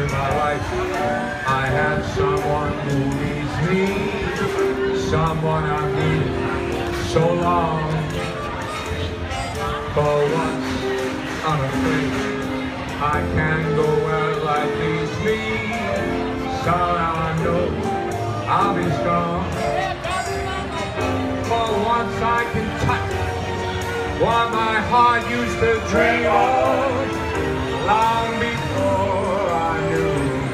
my life I have someone who needs me, someone I've needed so long. For once I'm afraid I can't go where life leads me, so now I know I'll be strong. For once I can touch what my heart used to dream of long before I knew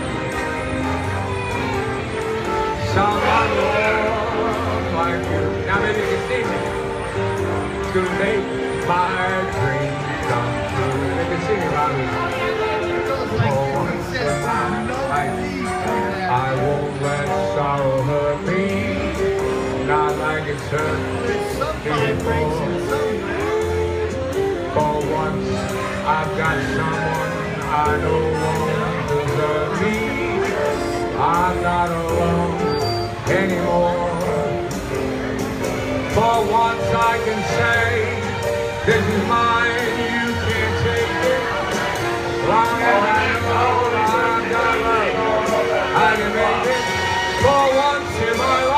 someone like you. Now maybe you can sing it to make my dreams come true. They can sing it about me. For once in my life, I won't let sorrow hurt me, not like it's hurt before. For once, I've got someone I know won't desert me. I'm not alone anymore. For once I can say, this is mine, you can't take it. Long as I know I've got love, I can make it. For once in my life.